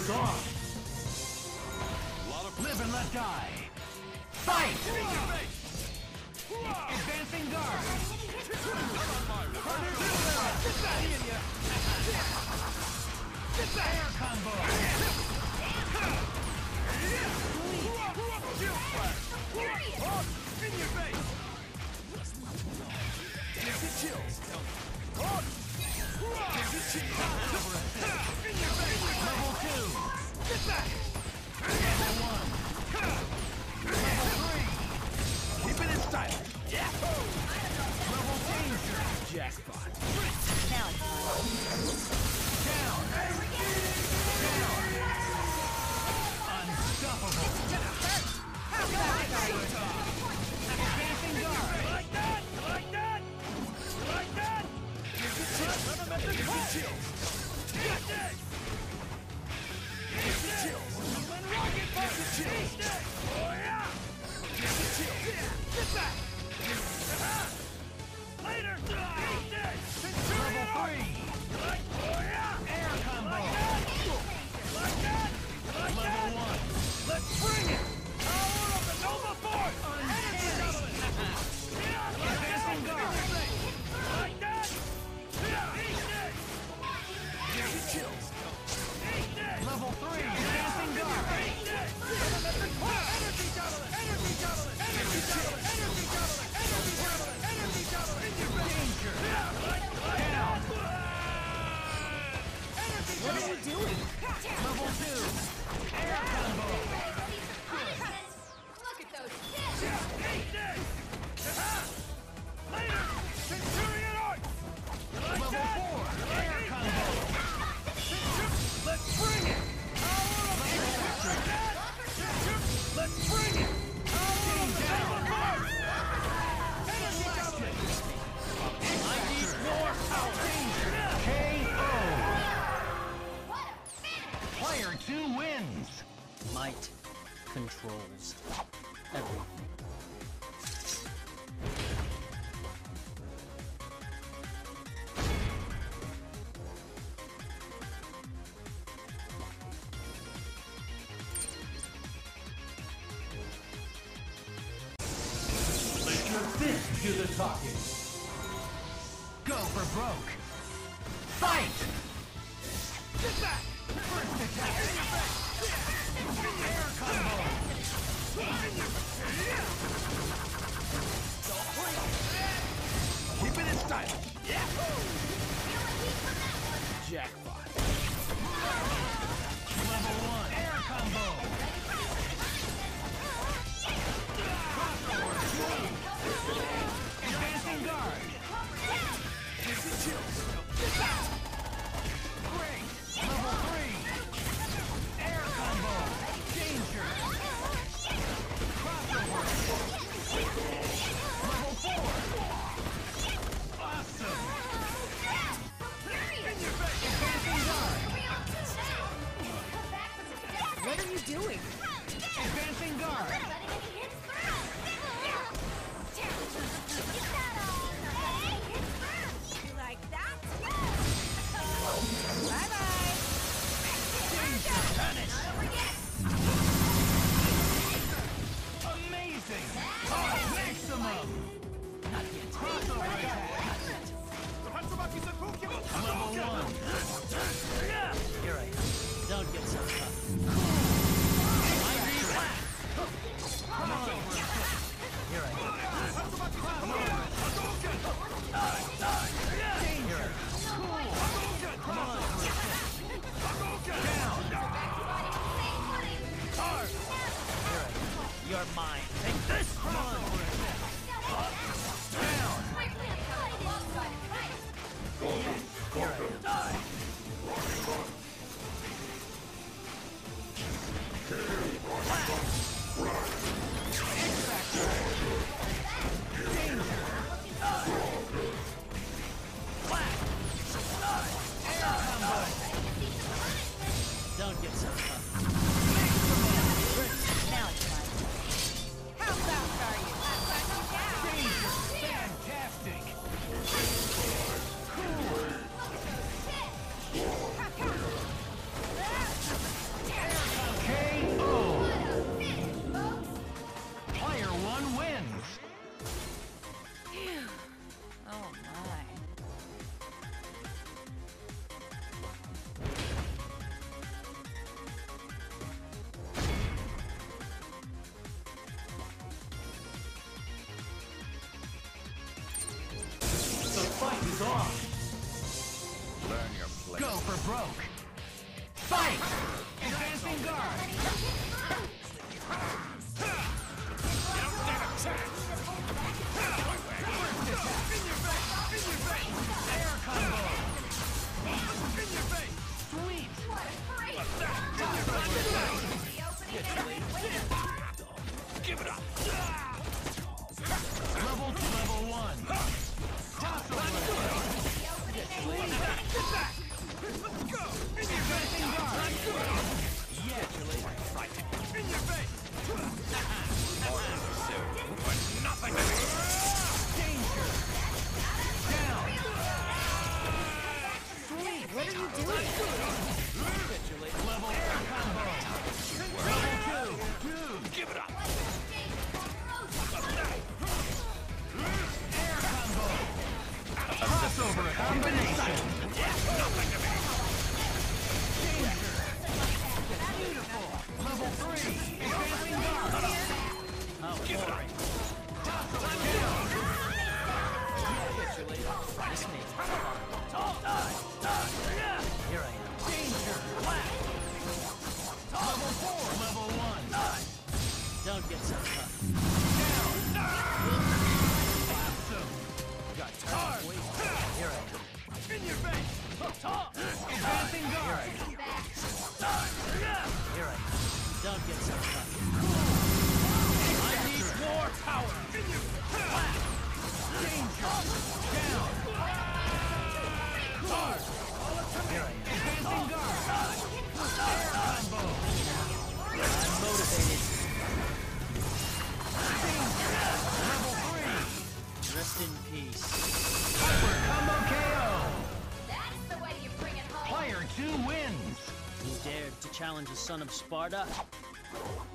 Face off. Live and let die. Fight! Advancing guard. Air combo. In your face. Give it chills. Give it chills. In your face. Level 2. Get back. Level 1. Level 3. Keep it in style. Yeah. Level danger. Jackpot. Now it's Down. Down. Unstoppable. how fast Advancing guard. Like that. Like that. Like that. Give it chills. Give it chills. Get this. Give it chills. When rocket give it chills. Oh yeah. Give it chills. Get back. Later. Eat this. Level 3. Like, oh yeah. Air combo. Like that. Like that. Like that. Level 1. Let's bring it. Power of the Nova Force. Advancing guard. Like that. Eat this. Give it chills. Eat this. Level 3. Advancing guard. Eat this. Energy javelin. Energy javelin. Energy javelin. Energy javelin. Energy javelin. Energy javelin. In your danger. Down. Energy javelin. What are you doing? Level 2. Air combo. Look at those kids! Eat this. Later. Centurion Arts. Like Level that. 4. Air combo. Let's bring it. Power of the like that. Let's bring it. Power of the Nova Force. Energy javelin. I need more power. KO. What a finish! Player 2 wins. Might controls everything. Let your fist do the talking. Go for broke. Fight! Get back! First attack! Air combo! Keep it in style! Jackpot! Level 1! Air combo! Advancing guard! Give it chills! Great! Level 3! Air combo! Danger! Crossover! Level 4! Awesome! Advancing guard! What are you doing? Advancing guard! You like that? Bye-bye. Amazing! Oh, maximum! Not yet. Crossover attack! Level 1! Here I am. Don't get so tough. Come on! Here I am. broke. Fight! Advancing guard! You don't stand a chance! Air combo! In your face! Sweet! What a freak! Give it up! Level 2, level 1. Toss over. Get back! Let's go! In your face! Yeah, Julie. Right. In your face! But nothing to me! Danger! Down! Sweet, what are you doing? Level air combo! Level 2! Give it up! Air combo! Crossover combination! Nothing to me! Danger! Beautiful! Level 3! Advancing guard! Oh, Give it up! boring. This makes me fun. Here I am. Danger! Level 4! Level 1! Don't get so tough. Awesome! Got tired. Wait. Here I am. In your face! Advancing guard! Here I am. Don't get so tough. I need more power. In your Danger! Down! Guard! Here I am. Advancing guard! Air combo! I'm motivated. Level 3! Rest in peace. Hyper combo KO! That's the way you bring it home. Player 2 wins! You dared to challenge the son of Sparta?